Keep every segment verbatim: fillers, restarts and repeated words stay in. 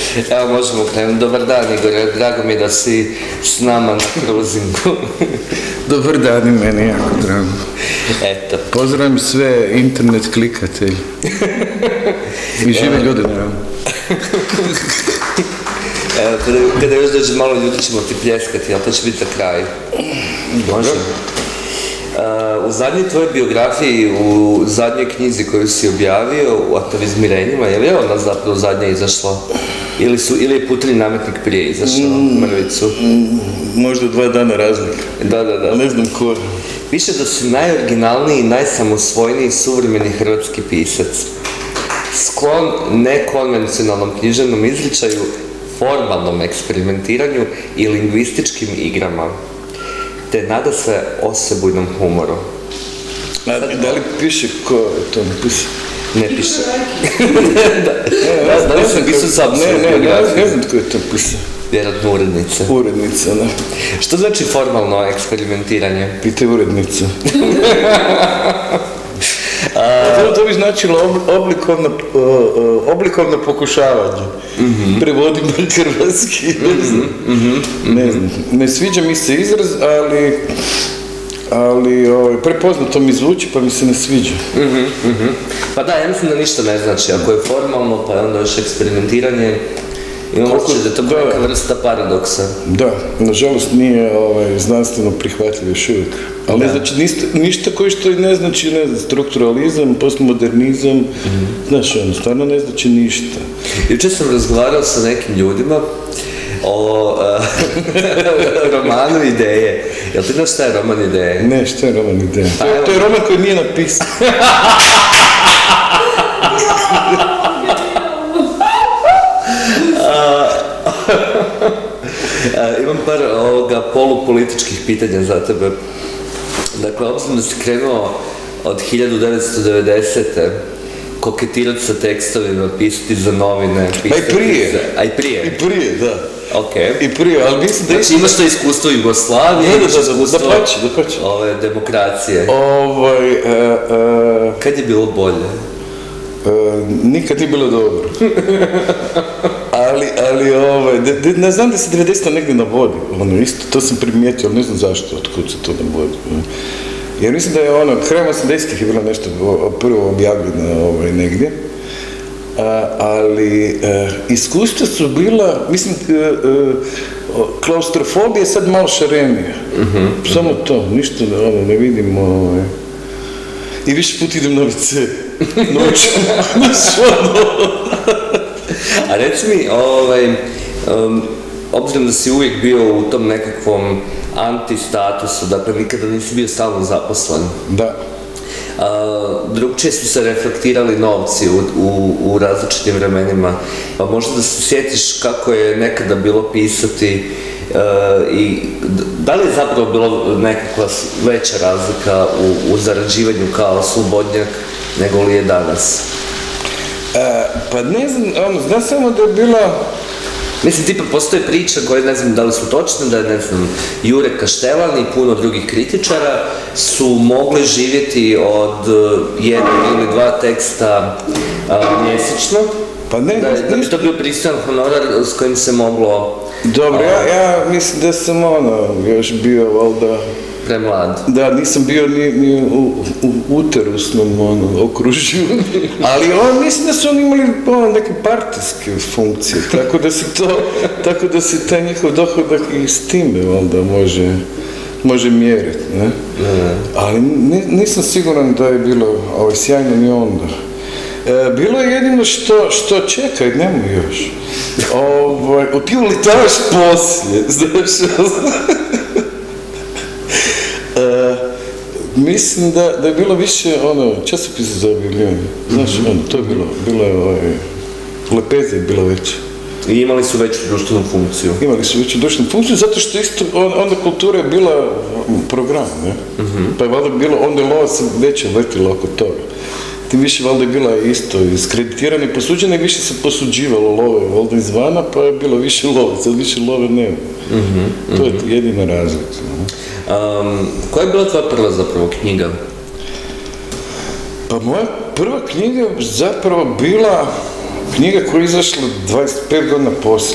Evo, možemo krenuti. Dobar dan, Igor. Drago mi je da si s nama na cruisingu. Dobar dan, i meni jako drago. Eto. Pozdravim sve internet klikatelji. I žive ljudi, naravno. Evo, kada, kada još dođe malo ljudi ćemo ti pljeskati, ali to će biti za kraj. Može? Uh, u zadnjoj tvojoj biografiji, u zadnjoj knjizi koju si objavio, u Atavizmirenjima, je li ona zapravo zadnja izašla? Ili, su, ili je Putri nametnik prije izašao, mm, Mrvicu? Mm, možda dva dana razlike. Da, da, da. Ne znam ko. Piše da si najoriginalniji i najsamosvojniji suvremeni hrvatski pisac. Sklon nekonvencionalnom književnom izričaju, formalnom eksperimentiranju i lingvističkim igrama, te nada se osebujnom humoru. A, da li piše ko je to napisao? Ne piše. Da, da li sam pisao sam Ne, ne, ne znam tko je to pisao. Vjerojatno urednica. Urednica, da. Što znači formalno eksperimentiranje? Pitaj urednica. To, to bi značilo oblikovno, oblikovno pokušavanje. Mm-hmm. Prevodim na hrvatski, ne znam. Mm-hmm. Ne znam. Ne sviđa mi se izraz, ali, ali o, prepoznato mi zvuči, pa mi se ne sviđa. Mm-hmm. Mm-hmm. Pa da, ja mislim da ništa ne znači. Ako je formalno, pa je onda još eksperimentiranje, imamo osjećaj da je to da, neka vrsta paradoksa. Da, nažalost nije ovaj, znanstveno prihvatljiv još uvijek. Ali da. Ne znači ništa, ništa koji što ne znači, ne znam, strukturalizam, postmodernizam, mm-hmm. Znaš, ono, stvarno ne znači ništa. Jučer sam razgovarao sa nekim ljudima o uh, romanu Ideje. Jel ti znaš šta je roman Ideje? Ne, šta je roman Ideje? Pa, to, to je roman koji nije napisan. Uh, imam par ovoga polupolitičkih pitanja za tebe. Dakle, obzirom da si krenuo od hiljadu devetsto devedesete koketirati sa tekstovima, pisati za novine, pisati a i prije. Za... A i prije? I prije, da. Okay. I prije, ali mislim da... Znači imaš to iskustvo Jugoslavije, imaš da, iskustvo da, pači, da pači. Ove demokracije. Ovaj, uh, uh, Kad je bilo bolje? Uh, nikad nije bilo dobro. ali, ali, ovaj, de, de, ne znam da se devedeseta negdje navodi, ono, isto, to sam primijetio, ali ne znam zašto, otkud se to navodi. Jer mislim da je ono, krajem osamdesetih je bilo nešto prvo objavljeno ovaj, negdje, a, ali uh, iskustva su bila, mislim, uh, uh, klaustrofobija je sad malo šarenija. Mm-hmm. Samo to, ništa ono, ne vidim, ovaj. I više put idem na ve ce. Noću. A reci mi, ovaj, um, obzirom da si uvijek bio u tom nekakvom anti-statusu, dakle nikada nisi bio stalno zaposlen. Da. Uh, drugčije su se reflektirali novci u, u, u različitim vremenima, pa možda da se sjetiš kako je nekada bilo pisati uh, i da li je zapravo bilo nekakva veća razlika u, u zarađivanju kao slobodnjak nego li je danas? E, pa ne znam, ono, znam samo da je bila... Mislim, tipa, postoje priče koje ne znam da li su točne, da je, ne znam, Jure Kaštelan i puno drugih kritičara su mogli živjeti od jednog ili dva teksta a, mjesečno. Pa ne, da, da bi to bio pristojan honorar s kojim se moglo... Dobro, ja, ja mislim da sam ono, još bio, valjda... Premlad. Da, nisam bio ni, ni u, u uterusnom ono, okružju, ali on, mislim da su oni imali ono, neke partijske funkcije, tako da se to, tako da se taj njihov dohodak i s time valjda može, može mjeriti, ne? Ne. Ali nisam siguran da je bilo ovaj, sjajno ni onda. E, bilo je jedino što, što čekaj, nemoj još. Ovaj, o ti ulitavaš poslije, znaš, Uh, mislim da, da je bilo više ono, časopisa za objavljivanje. Znaš, mm-hmm. ono, to je bilo, bilo je ovaj, lepeza je bila veća. I imali su veću društvenu funkciju. Imali su veću društvenu funkciju, zato što isto, on, onda kultura je bila program, ne? Mm-hmm. Pa je valjda bilo, onda je lova se veća vrtila oko toga. Tim više valjda je bila isto iskreditirana i posuđena i više se posuđivalo love valjda izvana, pa je bilo više love, sad više love nema. Mm-hmm. To je mm-hmm. jedina razlika. Um, koja je bila tvoja prva zapravo knjiga? Pa moja prva knjiga zapravo bila knjiga koja je izašla dvadeset pet godina poslije.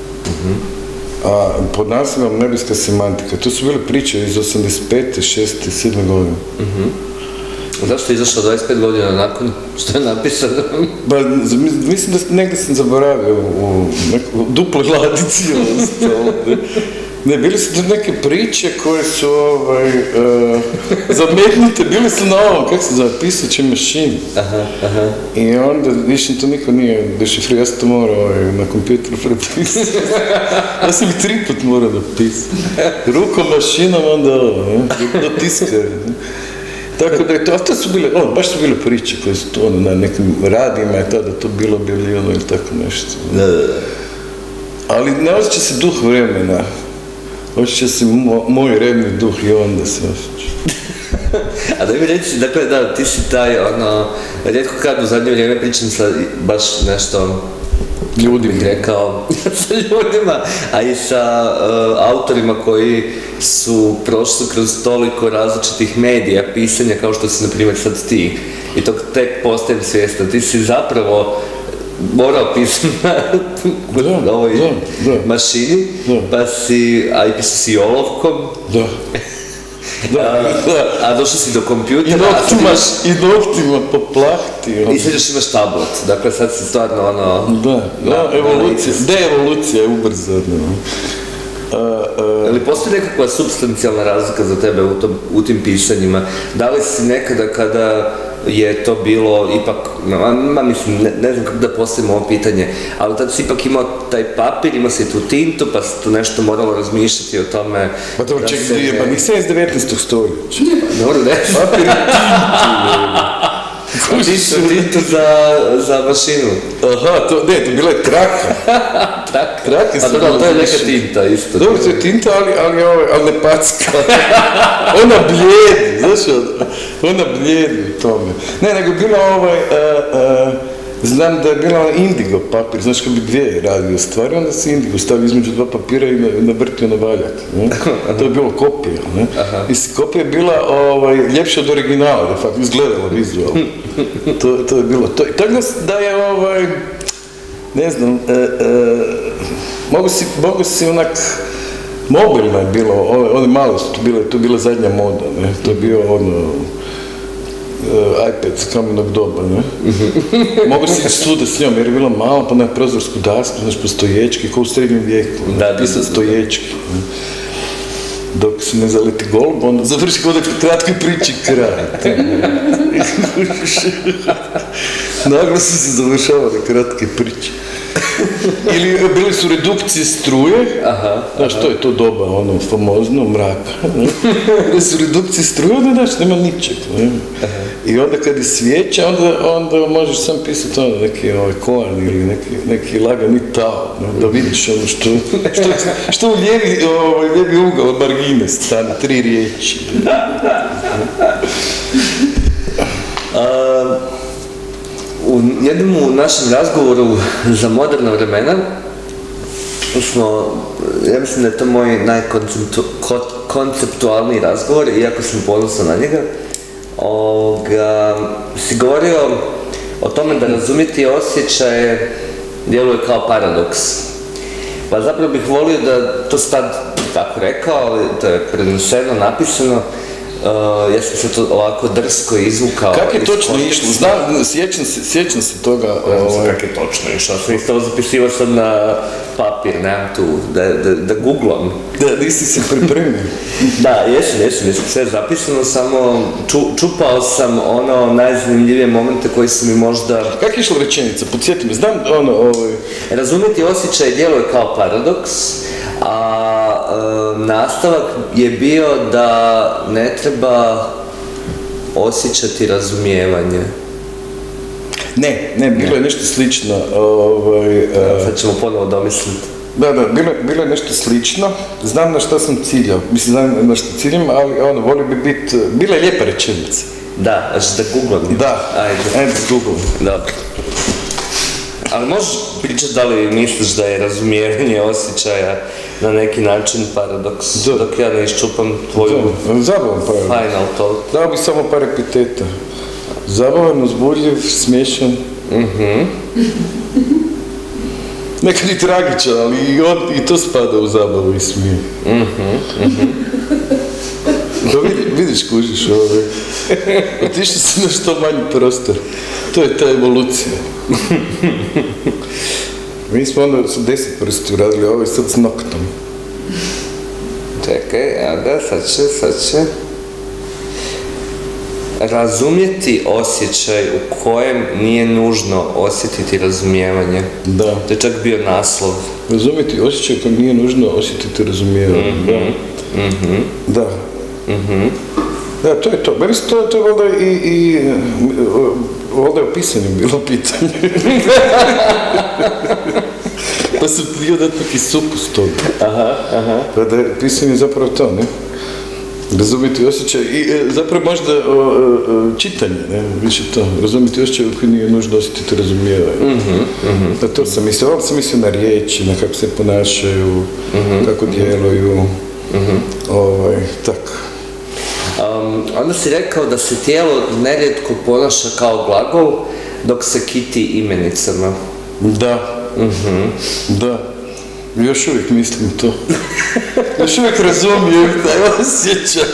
A pod nazivom Nebeska semantika. To su bile priče iz osamdeset pete, šeste, sedme godine. Zašto je izašla dvadeset pet godina nakon što je napisano? Ba, mislim da negdje sam zaboravio u nekoj duploj ladici. Ne, bili su to neke priče koje su ovaj, uh, zametnute, bili su na ovom, kako se zove, pisaće mašini. Aha, aha. I onda, više to niko nije dešifrio, ja sam to morao ovaj, na kompjuteru prepisati. Ja sam ih tri put morao napisati. Rukom, mašinom, onda ovo, ne, do tiskara. Tako da je to, a to su bile, ono, baš su bile priče koje su to, ono, na nekim radijima je tada to bilo objavljivano ili tako nešto. Da, da, da. Ali ne osjeća se duh vremena. Osjeća se mo, moj redni duh i onda se osjeća. A da mi reći, dakle, da, ti si taj, ono, rijetko kad u zadnje vrijeme pričam sa baš nešto, ljudima, bih rekao, sa ljudima, a i sa uh, autorima koji su prošli kroz toliko različitih medija, pisanja, kao što si, na primjer, sad ti. I to tek postajem svjestan. Ti si zapravo morao pisati na ovoj da, da. mašini, da. pa si, a i pisao si olovkom. Da. Da, a, da. a došao si do kompjutera. I noktima, i noktima po plahti. I sad još imaš tablet, dakle sad si stvarno ono... Da, da, evolucija, de-evolucija je ubrzana. Ali postoji nekakva supstancijalna razlika za tebe u, tom, u tim pisanjima? Da li si nekada kada je to bilo ipak, ma, ma mislim, ne, ne znam kako da postavimo ovo pitanje, ali tad si ipak imao taj papir, imao si tu tintu, pa si tu nešto moralo razmišljati o tome... Pa dobro, ček, dvije, pa nisam iz devetnaestog stoljeća. Dobro, ne. Papir i tintu. Tintu, tintu za, za mašinu. Aha, to, ne, to bila je traka. Traka? Traka pa dobro, to je neka tinta, isto. Dobro, to je tinta, ali, ali, ali, ali ne packa. Ona blijedi, znaš, ona blijedi u tome. Ne, nego bila ovaj, uh, uh, znam da je bila indigo papir, znaš kad bi dvije radio stvari, onda se indigo stavio između dva papira i navrtio na valjak. Ne? To je bilo kopija. Ne? I kopija je bila ovaj, ljepša od originala, da fakt izgledala vizualno. To, to je bilo to. Tako da je, ovaj, ne znam, e, e, mogu si, mogu si onak, mobilno je bilo, one, one male su to bile, to je bila zadnja moda, ne? To je bio ono, uh, iPad s kamenog doba, ne? Mogu si svuda s njom jer je bila mala, pa na prozorsku dasku, znaš, po stoječki, kao u srednjem vijeku, da, pisat stoječki. Ne? Dok se ne zaleti golub, onda završi kod kratkoj priči kraj. Naglo su se završavali kratke priče. Ili bili su redukcije struje, aha, znaš, aha. To je to doba, ono, famozno, mraka. Bili su redukcije struje, onda, znaš, nema ničeg. Ne? I onda kad je svijeća, onda, onda možeš sam pisati ono, neki ovaj, koan ili neki, neki lagani tao, ne? Da vidiš ono što, što, što u lijevi, ovaj, lijevi ugao margine stane, tri riječi. A, u jednom u našem razgovoru za moderna vremena smo, ja mislim da je to moj najkonceptualniji razgovor, iako sam ponosan na njega, ovoga, si govorio o tome da razumjeti osjećaje djeluje kao paradoks. Pa zapravo bih volio da to sad tako rekao, ali to je preneseno, napisano. Uh, ja sam se to ovako drsko izvukao. Kako je točno išlo? Znam, sjećam se, sjećam se toga. Ne znam kako je točno išlo. Sam isto zapisivao sad na papir, nemam tu, da, da, da googlam. Da, nisi se pripremio. Da, jesam, jesam, jesam sve zapisano, samo ču, čupao sam ono najzanimljivije momente koji su mi možda... Kako je išla rečenica? Podsjeti me, znam ono... Ovaj... Razumjeti osjećaj djeluje kao paradoks, a e, nastavak je bio da ne treba osjećati razumijevanje. Ne, ne, bilo je nešto slično. Ovaj, uh, Sad ćemo ponovo domisliti. Da, da, bilo, bilo je nešto slično. Znam na što sam ciljao. Mislim, znam na što ciljam, ali ono, volio bi biti... Bila je lijepa rečenica. Da, znači da googlam. Da, ajde. Ajde, googlam. Dobro. Ali možeš pričati da li misliš da je razumijevanje osjećaja na neki način paradoks, da. Dok ja ne iščupam tvoju zabavan paradoks. Final talk. Dao bih samo par epiteta. Zabavan, uzbudljiv, smiješan, Mhm. Nekad i tragičan, ali i, on, i to spada u zabavu i smije. Mhm, mhm. Da vidi, vidiš, kužiš, ovaj. Otišli si na što manji prostor. To je ta evolucija. Mi smo onda su deset prsti uradili, ovo je sad s noktom. Čekaj, a da, sad će, sad će. Razumjeti osjećaj u kojem nije nužno osjetiti razumijevanje. Da. To je čak bio naslov. Razumjeti osjećaj u kojem nije nužno osjetiti razumijevanje. Mhm, Da. mhm. Da. Mhm. Da, to je to. Meni se to, to je valjda i, i valjda je o pisanju bilo pitanje. Pa sam htio dati neki supus toga. Aha, aha. Pa da je pisanje zapravo to, ne? Razumjeti osjećaj i e, zapravo možda o, o, čitanje, ne? Više to. Razumjeti osjećaj u koji nije nužno osjetiti razumijevanje. Mhm, mhm. Da, to sam mislio. Ovo sam mislio na riječi, na kako se ponašaju, Mhm. kako djeluju. Mhm. Ovaj, tako. Um, onda si rekao da se tijelo nerijetko ponaša kao glagol dok se kiti imenicama. Da. Mhm. Da. Još uvijek mislim to. Još uvijek razumijem taj osjećaj.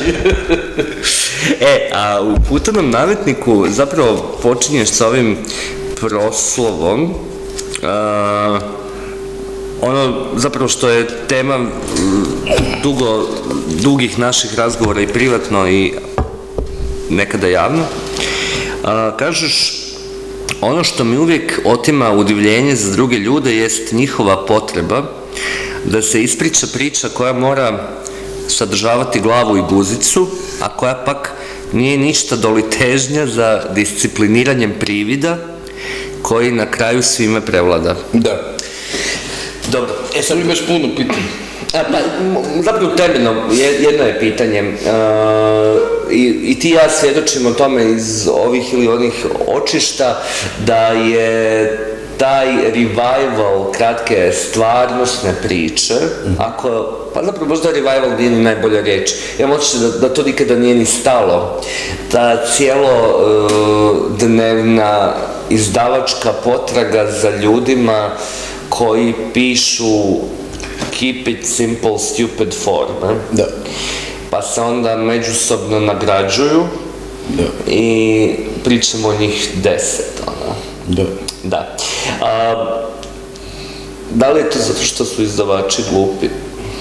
E, a u putovnom nametniku zapravo počinješ s ovim proslovom, a, ono zapravo što je tema m, dugo, dugih naših razgovora i privatno i nekada javno. A, kažeš, ono što mi uvijek otima udivljenje za druge ljude jest njihova potreba da se ispriča priča koja mora sadržavati glavu i guzicu, a koja pak nije ništa doli težnja za discipliniranjem privida koji na kraju svime prevlada. Da. Dobro, e sad... Sad imaš puno pitanja. A, pa, m, zapravo temeljno, je- jedno je pitanje, uh, i, i ti i ja svjedočimo tome iz ovih ili onih očišta, da je taj revival kratke stvarnostne priče, ako, pa zapravo možda revival nije ni najbolja riječ, ja osjećaj da, da to nikada nije ni stalo, ta cijelo uh, dnevna izdavačka potraga za ljudima koji pišu keep it simple, stupid form, ne? Da. Pa se onda međusobno nagrađuju Da. i pričamo o njih deset, ono. Da. Da. A, da li je to zato što su izdavači glupi?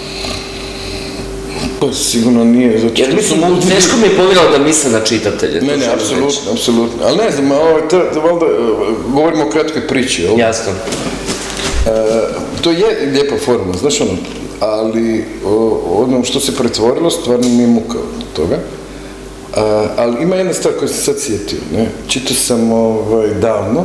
Pa sigurno nije, zato Jer što mislim, su multi... teško mi je povjerao da misle na čitatelje. to Ne, ne, želim apsolutno, reći. apsolutno. Ali ne znam, ovo, to, to valjda, e, govorimo o kratkoj priči, jel? Jasno. E, to je lijepa forma, znaš ono, ali o, ono što se pretvorilo stvarno mi je muka od toga. A, ali ima jedna stvar koju sam sad sjetio, ne? Čitao sam ovaj, davno,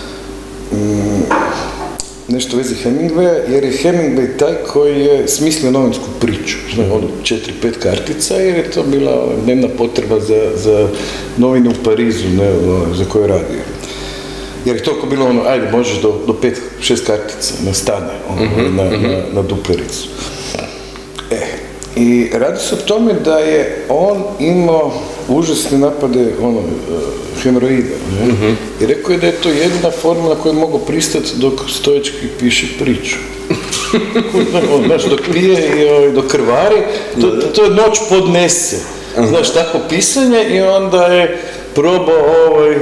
mm, nešto u vezi Hemingwaya, jer je Hemingway taj koji je smislio novinsku priču, znači ono četiri, pet kartica, jer je to bila dnevna potreba za, za novine u Parizu, ne, ono, za koje je radio. Jer je toliko bilo ono, ajde, možeš do, do pet, šest kartica, na stane, ono, Mhm, na, na, na duplericu. E, i radi se o tome da je on imao užasne napade, ono, uh, hemoroida, ne? I rekao je da je to jedina forma na koju je mogao pristati dok stojički piše priču. On, znaš, dok pije i ovaj, dok krvari, to, to je noć podnese. Znaš, tako pisanje i onda je probao ovaj,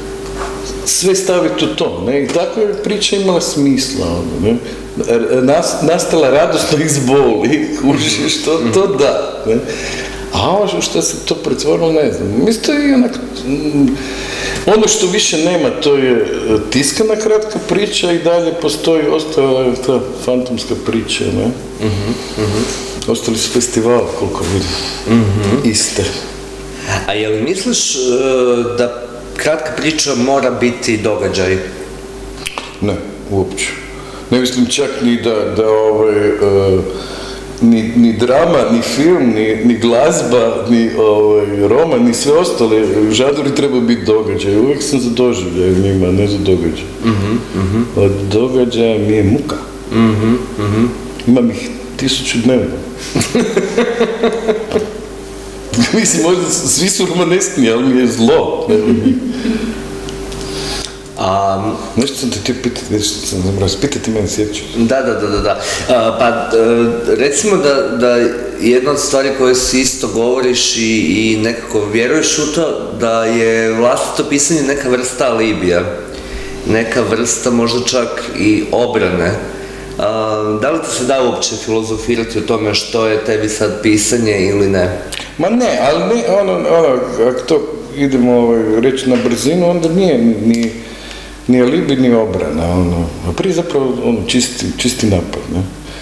sve staviti u to, ne, i tako je priča imala smisla, ono, ne, Nas, nastala radosno iz boli, kužiš, to, to da, ne, a ovo što se to pretvorilo, ne znam, mislim, to je onak, mm, ono što više nema, to je tiskana kratka priča i dalje postoji, ostala je ta fantomska priča, ne, Mhm, mhm. ostali su festivali, koliko vidim, Mhm. iste. A je li misliš uh, da kratka priča mora biti događaj? Ne, uopće. Ne mislim čak ni da, da ovaj, uh, ni, ni drama, ni film, ni, ni glazba, ni ovaj, roman, ni sve ostale žanri treba biti događaj. Uvijek sam za doživljaj njima, ne za događaj. Mhm, mhm. Od događaja mi je muka. Mhm, mhm. Imam ih tisuću dnevno. Mislim, možda svi su romaneskni, ali mi je zlo. Ne, A, nešto sam te ti pitati, nešto sam zabrao, pitati meni sjećaš. Da, da, da, da, da. A, pa recimo da, da jedna od stvari koje si isto govoriš i, i nekako vjeruješ u to, da je vlastito pisanje neka vrsta alibija, neka vrsta možda čak i obrane. A, da li ti se da uopće filozofirati o tome što je tebi sad pisanje ili ne? Ma ne, ali ne, ono, ono, ako to idemo ovaj, reći na brzinu, onda nije ni, ni alibi, ni obrana, ono, a prije zapravo ono, čisti, čisti napad, ne?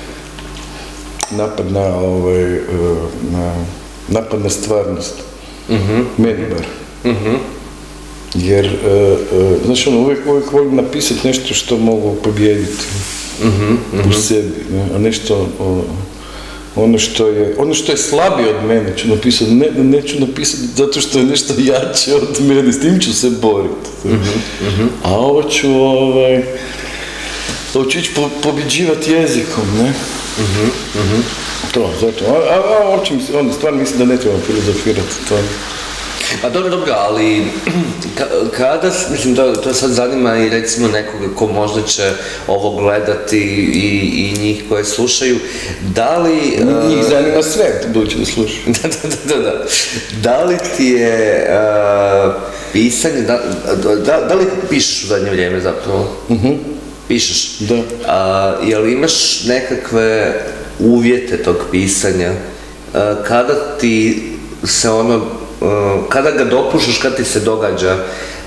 Napad na, ovaj, na, napad na stvarnost, uh-huh. Meni bar. Uh-huh. Jer, uh, uh, znaš, ono, uvijek, uvijek volim napisati nešto što mogu pobijediti uh-huh. u sebi, ne? A nešto, o, ono što je, ono što je slabije od mene ću napisati, ne, neću napisati zato što je nešto jače od mene, s tim ću se boriti. Uh-huh, uh-huh. A ovo ću, ovaj, ovo ću ići po, pobjeđivati jezikom, ne? Uh-huh, uh-huh. To, zato. A, a, a uopće mi se, onda stvarno mislim da ne trebam filozofirati to. Pa dobro, dobro, ali kada, mislim, to, to sad zanima i recimo nekoga ko možda će ovo gledati i, i njih koje slušaju, da li... Njih uh, zanima sve, budući da slušaju. Da, da, da, da. Da li ti je uh, pisanje, da, da, da li pišeš u zadnje vrijeme zapravo? Uh-huh. Pišeš? Da. Uh, jel imaš nekakve uvjete tog pisanja? Uh, kada ti se ono... kada ga dopuštaš, kada ti se događa,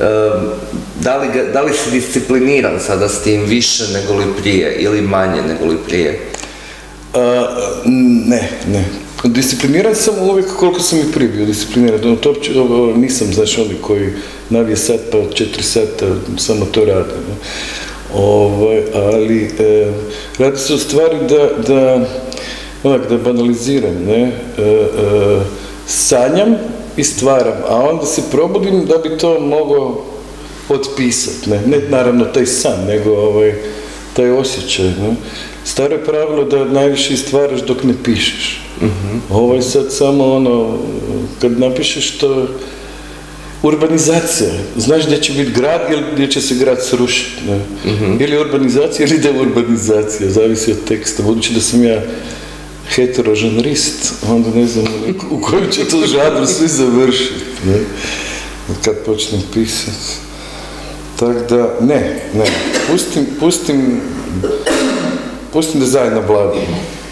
da li, ga, da li si discipliniran sada s tim više nego li prije ili manje nego li prije? Uh, ne, ne. Discipliniran sam uvijek koliko sam i prije bio discipliniran. To uopće, nisam, znaš, oni koji navije sat pa četiri sata samo to rade. Ne? Ovaj, ali e, radi se o stvari da, da, onak, da banaliziram, ne? E, e, sanjam i stvaram, a onda se probudim da bi to mogao otpisati, ne, ne naravno taj san, nego ovaj, taj osjećaj, ne. Staro je pravilo da najviše stvaraš dok ne pišeš. Uh-huh. Ovo je sad samo ono, kad napišeš to, urbanizacija, znaš gdje će biti grad ili gdje će se grad srušiti, ne. Uh-huh. Ili urbanizacija ili deurbanizacija, zavisi od teksta, budući da sam ja heterožanrist, onda ne znam u kojem će to žanru svi završiti, ne? Kad počnem pisati. Tako da, ne, ne, pustim, pustim, pustim da zajedno vladamo.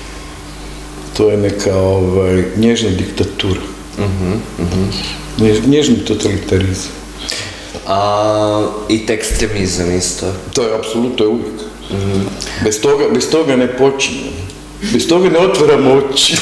To je neka ovaj, nježna diktatura. Uh-huh, uh-huh. Njež, nježni totalitarizam. A, i ekstremizam isto. To je apsolutno, to je uvijek. Uh-huh. Bez toga, bez toga ne počinjem. Bez toga ne otvaram oči.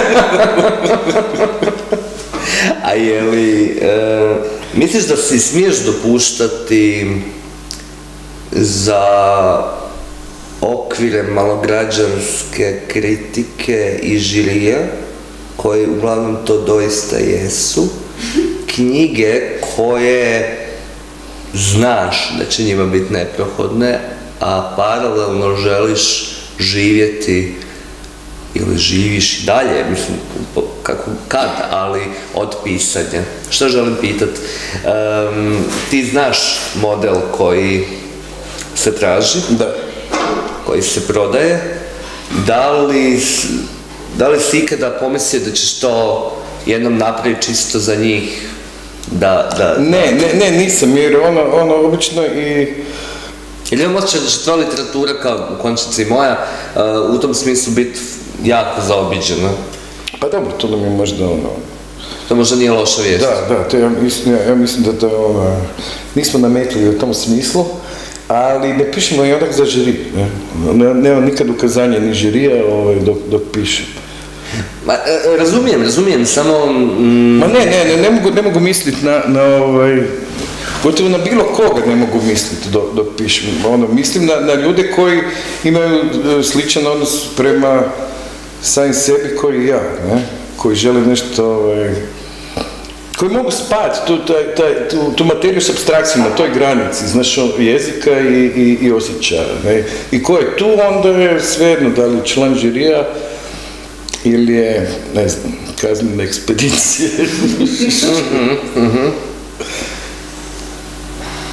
A je li, e, misliš da si smiješ dopuštati za okvire malograđanske kritike i žirije, koji uglavnom to doista jesu, knjige koje znaš da će njima biti neprohodne, a paralelno želiš živjeti ili živiš i dalje, mislim, kako, kad, ali od pisanja. Što želim pitat? Um, ti znaš model koji se traži, da. Koji se prodaje, da li, da li si ikada pomislio da ćeš to jednom napraviti čisto za njih? Da, da, ne, ne, ne, nisam, jer ono, ono, obično i... Ili imam osjećaj da će tvoja literatura, kao u konačnici i moja, uh, u tom smislu biti jako zaobiđena? Pa dobro, to nam je možda ono... To možda nije loša vijest. Da, da, to ja, mislim, ja, ja mislim da to ono... Nismo nametili u tom smislu, ali ne pišemo i onak za žiri, ne? Ne, nema nikad ukazanja ni žirija ovaj, dok, dok pišem. Ma, razumijem, razumijem, samo... Mm... Ma ne, ne, ne, ne mogu, ne mogu misliti na, na ovaj... Gotovo na bilo koga ne mogu misliti dok, dok pišem. Ono, mislim na, na ljude koji imaju sličan odnos prema samim sebi koji i ja, ne? Koji žele nešto, ovaj, koji mogu spati tu, taj, taj, tu, tu materiju s apstrakcijom na toj granici, znaš, jezika i, i, i osjećaja, ne? I ko je tu, onda je svejedno da li član žirija ili je, ne znam, kaznena ekspedicija. mm-hmm, mm-hmm.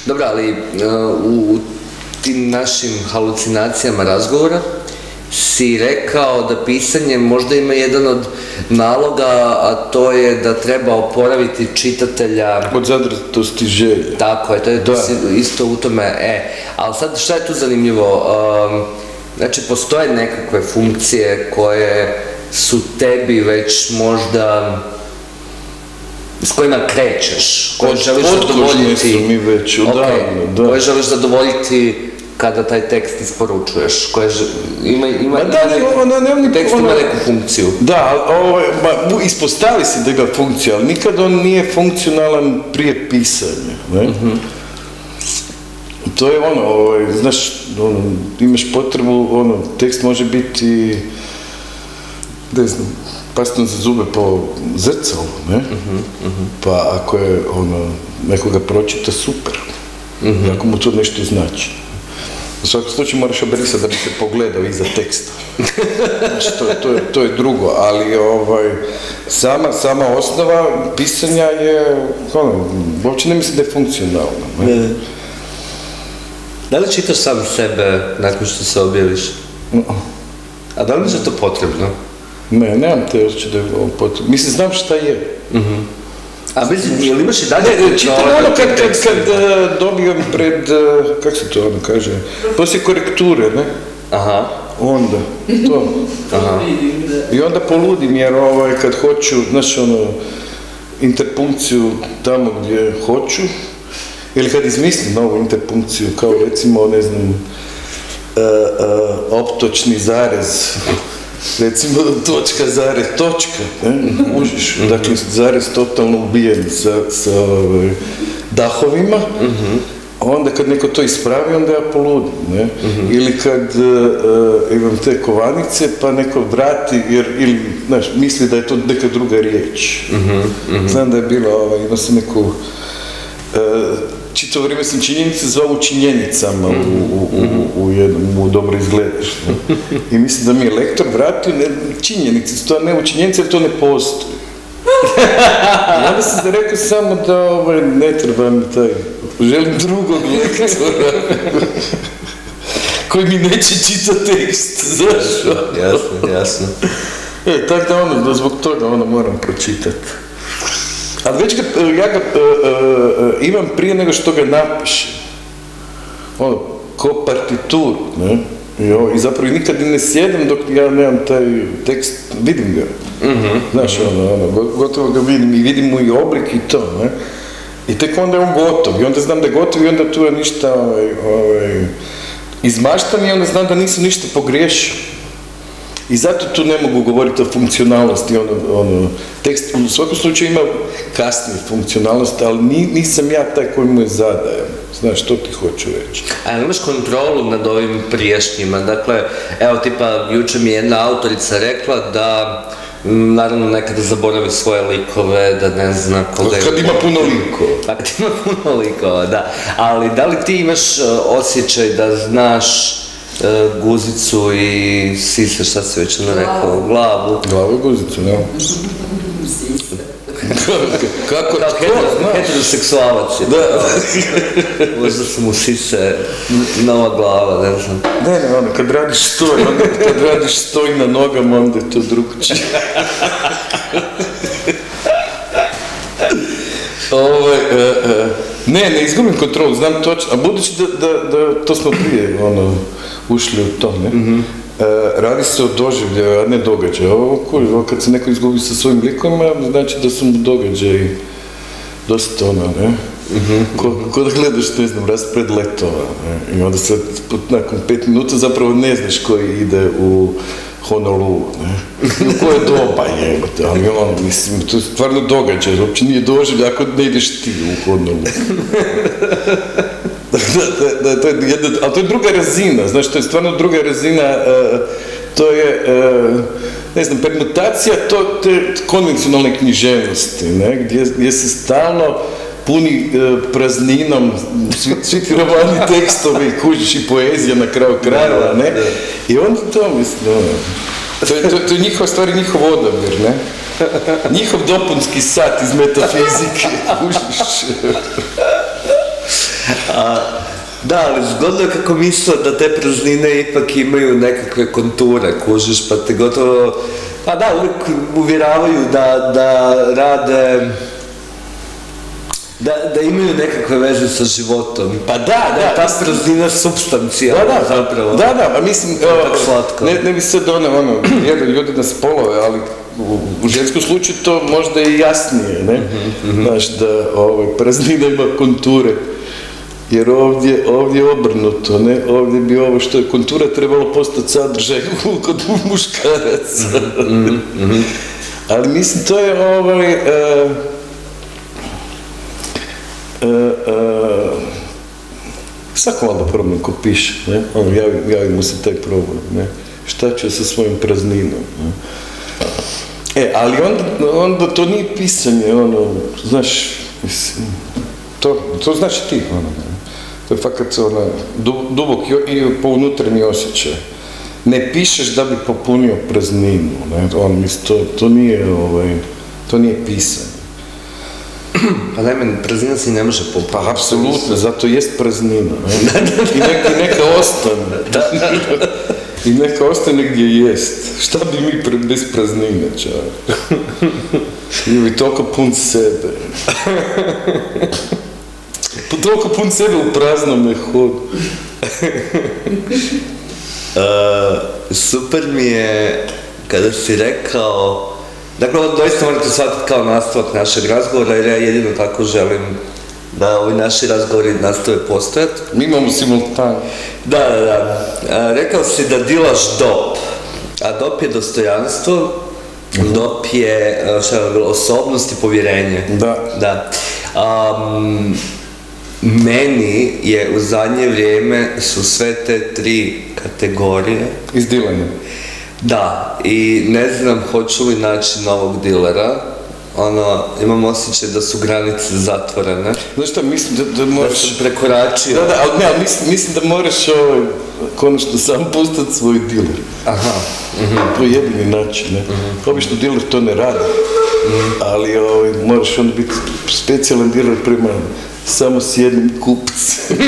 Dobro, ali uh, u tim našim halucinacijama razgovora si rekao da pisanje možda ima jedan od naloga, a to je da treba oporaviti čitatelja... Od zadratosti želje. Tako je, to je to si isto u tome, e. Ali sad šta je tu zanimljivo? Um, znači, postoje nekakve funkcije koje su tebi već možda... s kojima krećeš, koje želiš zadovoljiti... su mi već odavno, da. Koje želiš zadovoljiti kada taj tekst isporučuješ, koje ima, ima, da, ima neku, tekst ima neku funkciju. Da, ovo, ma, ispostavi se da ga funkcija, ali nikad on nije funkcionalan prije pisanja, ne? Mm-hmm. To je ono, ovaj, znaš, ono, imaš potrebu, ono, tekst može biti, ne znam, pasti za zube po zrcalu, ne? Uh-huh, uh-huh. Pa ako je, ono, nekoga pročita, super. Uh-huh. Ako mu to nešto znači. U svakom slučaju moraš obrisati da bi se pogledao iza teksta. Znači, to, to, je, to je drugo, ali ovaj, sama, sama osnova pisanja je, ono, uopće ne mislim da je funkcionalna. Ne? Ne. Da li čitaš sam sebe nakon što se objaviš? No. A da li mi je to potrebno? Ne, nemam te osjećaj da je ovo potrebno. Mislim, znam šta je. Uh-huh. A mislim, jel imaš i dalje... Ne, čitam ono kad, kad, kad uh, dobijam pred, uh, kako se to ono kaže, poslije korekture, ne? Aha. Onda, to. Aha. I onda poludim, jer ovaj, kad hoću, znaš, ono, interpunkciju tamo gdje hoću, ili kad izmislim novu interpunkciju, kao recimo, ne znam, uh, uh, optočni zarez, recimo točka, zarez, točka, ne, užiš, dakle, zarez totalno ubijen sa, sa ovaj, dahovima, onda kad neko to ispravi, onda ja poludim, ne, ili kad uh, imam te kovanice, pa neko vrati, jer, ili, znaš, misli da je to neka druga riječ. Znam da je bila, ovaj, imao sam neku, uh, čito vrijeme sam činjenice zvao činjenicama u, u, u, u jednom, u dobro izgledaš. Ne? I mislim da mi je lektor vratio ne, činjenice, to ne u činjenice, jer to ne postoji. I onda sam da rekao samo da ovaj, ne treba mi taj, želim drugog lektora koji mi neće čitati tekst, znaš? Jasno, jasno. E, tako da ono, da zbog toga ono moram pročitati. Ali već ga, ja ga uh, uh, imam prije nego što ga napišem. Ono, ko partituru, ne? I, ovo, i zapravo nikad ne sjedem dok ja nemam taj tekst, vidim ga. Mm-hmm. Znaš, ono, ono, gotovo ga vidim i vidim mu i oblik i to, ne? I tek onda je on gotov i onda znam da je gotov i onda tu je ništa ovaj, ovaj, izmaštan i onda znam da nisam ništa pogriješio. I zato tu ne mogu govoriti o funkcionalnosti, ono, ono, tekst u svakom slučaju ima kasnije funkcionalnost, ali ni, nisam ja taj koji mu je zadajem. Znaš, što ti hoću reći. A imaš kontrolu nad ovim priješnjima? Dakle, evo tipa, juče mi je jedna autorica rekla da naravno nekada zaboravi svoje likove, da ne zna koga je... Kad ima puno likova. Pa kad ima puno likova, da. Ali da li ti imaš osjećaj da znaš Uh, guzicu i sise, šta si već ono rekao, glavu. Glavu i guzicu, da. Kako? Kao heteroseksualac je. Da. Možda su mu sise, nova glava, ne znam. Ne, ne, ono, kad radiš stoj, onda kad radiš stoj na nogama, onda je to drugčije. Ovo, e, e, ne, ne izgubim kontrolu, znam točno, a budući da, da, da to smo prije, ono, ušli u to, ne? Mm-hmm. E, radi se o doživljaju, a ne događaju. Ovo, ovo kad se neko izgubi sa svojim likovima, znači da su mu događaji dosta ono, ne? Mm-hmm. Ko, ko da gledaš, ne znam, raspred letova, ne? I onda sad, nakon pet minuta zapravo ne znaš koji ide u Honolulu, ne? I u koje doba je, ali ono, mislim, to je stvarno događaj, uopće nije doživljaj ako ne ideš ti u Honolulu. Da, da, da, to je jedna, ali to je druga razina, znaš, to je stvarno druga razina, uh, to je, uh, ne znam, permutacija to, te konvencionalne književnosti, ne, gdje, gdje se stalno puni uh, prazninom, svi, svi ti romani tekstovi, kužiš i poezija na kraju krajeva, ne, i onda to, mislim, ono, to je, to, to je njihova stvar i njihov odabir, ne, njihov dopunski sat iz metafizike, kužiš. A, da, ali zgodno je kako misle da te praznine ipak imaju nekakve konture, kužiš, pa te gotovo, pa da, uvijek uvjeravaju da, da rade, da, da imaju nekakve veze sa životom. Pa da, da. Da, ta praznina supstancija, da, da, zapravo. Da, da, pa mislim, tako slatko. Ne, ne bi sad ono, ono, jedan ljudi na spolove, ali u, u ženskom slučaju to možda i jasnije, ne? Mm-hmm. Znaš, da ovaj, praznina ima konture. Jer ovdje, ovdje je obrnuto, ne? Ovdje bi ovo što je kontura trebalo postati sadržaj kod muškaraca. Mm-hmm. Mm-hmm. Ali mislim, to je ovaj... Uh, uh, uh, svako malo problem ko piše, ne? Ono, javi, javi mu se taj problem, ne? Šta će sa svojim prazninom, ne? E, ali onda, onda to nije pisanje, ono, znaš, mislim, to, to znači ti, ono, ne? To je fakat ona, dubok i po unutarnji osjećaj. Ne pišeš da bi popunio prazninu, ne? On, mislim, to, to nije, ovaj, to nije pisanje. Pa ne, men, praznina se i ne može popuniti. Pa, apsolutno, zato jest praznina, ne? I neka, neka ostane. I neka ostane gdje jest. Šta bi mi bez praznine, čak? Ili toliko pun sebe. Toliko pun sebe u praznom hodu. uh, super mi je kada si rekao, dakle ovo doista morate shvatiti kao nastavak našeg razgovora, jer ja jedino tako želim da ovi naši razgovori nastave postojati. Mi imamo simultan. Da, da, da. Uh, rekao si da dilaš dop, a dop je dostojanstvo, uh-huh. Dop je šta je bilo, osobnost i povjerenje. Da. Da. Um, Meni je u zadnje vrijeme su sve te tri kategorije izdilane. Da, i ne znam hoću li naći novog dilera. Ono, imam osjećaj da su granice zatvorene. Znaš šta, mislim da, da moraš... Da sam prekoračio. Da, da, ali ne, ali mislim, mislim da moraš ovaj, konačno sam postati svoj diler. Aha. Mm-hmm. To je jedini način, ne? Mm-hmm. Obično diler to ne radi, mm-hmm. ali ovaj, moraš onda biti specijalan diler prema samo s jednim kupcem.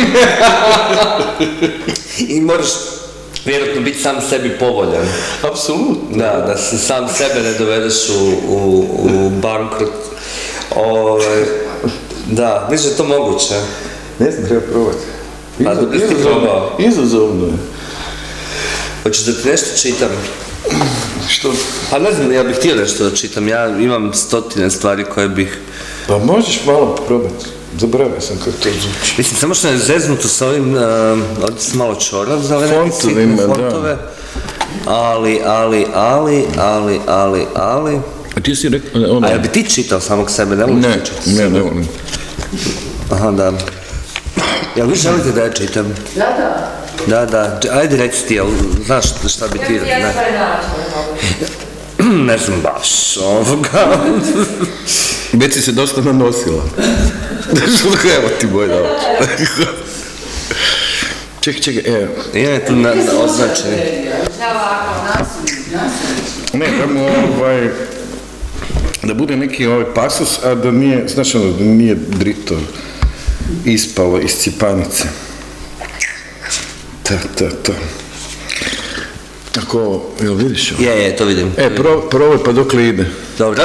I moraš vjerojatno biti sam sebi povoljan. Apsolutno. Da, da se sam sebe ne dovedeš u, u, u bankrot. Ove, da, misliš da je to moguće? Ne znam, treba probati. Pa da bi ti probao. Izazovno je. Hoćeš da ti nešto čitam? Što? Pa ne znam, ja bih htio nešto da čitam. Ja imam stotine stvari koje bih... Pa možeš malo probati. Zaboravio sam kako to zvuči. Mislim, samo što je zeznuto sa ovim, uh, ovdje sam malo čorav za ove neke sitne fontove, ali, ali, ali, ali, ali, ali... A ti si rekao... Ono... A jel bi ti čitao samog sebe, ne voliš ti čitati? Ne, ne volim. Aha, da. Jel vi želite da ja čitam? Da, da. Da, da, ajde reci ti, jel znaš šta bi ti... Ja ti ja stvari način, ne mogu. Ne znam baš, ovoga... Već si se dosta nanosila. Evo ti boj, da. Čekaj, čekaj, evo. Je tu na, na označeni. Da, ovako, nasumiš, nasumiš. Ne, da mu ovaj... Da bude neki ovaj pasus, a da nije, znaš ono, da nije drito ispalo iz cipanice. Ta, ta, ta. Ako, jel vidiš ovo? Je, je, to vidim. E, probaj pa dokle ide. Dobro.